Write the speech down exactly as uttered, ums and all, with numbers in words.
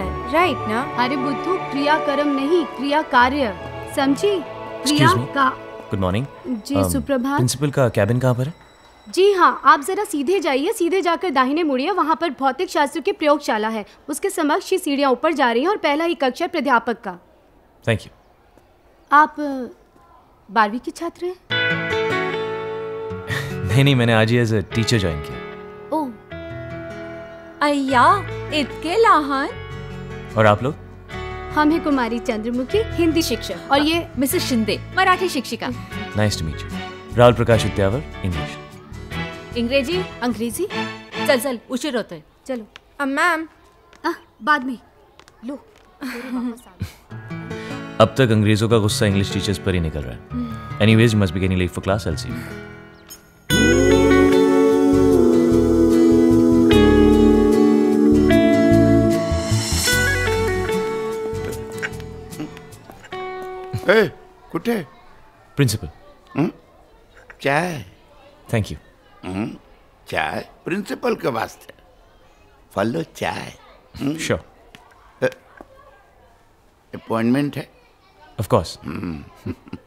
है, राइट ना? अरे बुद्धू, क्रिया कर्म नहीं, क्रिया कार्य, समझी? क्रिया का। गुड मॉर्निंग जी सुप्रभात। प्रिंसिपल का कैबिन कहाँ पर है? जी हाँ, आप जरा सीधे जाइए, सीधे जाकर दाहिने मुड़िए, वहाँ पर भौतिक शास्त्र की प्रयोगशाला है। उसके समक्ष ही सीढ़ियाँ ऊपर जा रही हैं और पहला ही कक्ष है प्राध्यापक का। Thank you. आप बारहवीं के छात्र हैं? नहीं नहीं, मैंने आज ही एज ए टीचर ज्वाइन किया। ओह, अय्या, इतके लहान। और आप लोग? हम हैं कुमारी चंद्रमुखी, हिंदी शिक्षक, और ये मिसेस शिंदे, मराठी शिक्षिका। Nice to meet you. Rahul Prakash Vidyavar, English. अंग्रेजी? अंग्रेजी? चल चल, उचिर होते। चलो। मैम, बाद में लो। अब तक अंग्रेजों का गुस्सा इंग्लिश टीचर्स पर ही निकल रहा है। Anyways, you must be getting late for class, I will see you. ए, कुठे? प्रिंसिपल। चाय? Thank you. चाय प्रिंसिपल के वास्ते। फॉलो चाय। श्योर। अपॉइंटमेंट है? Of course.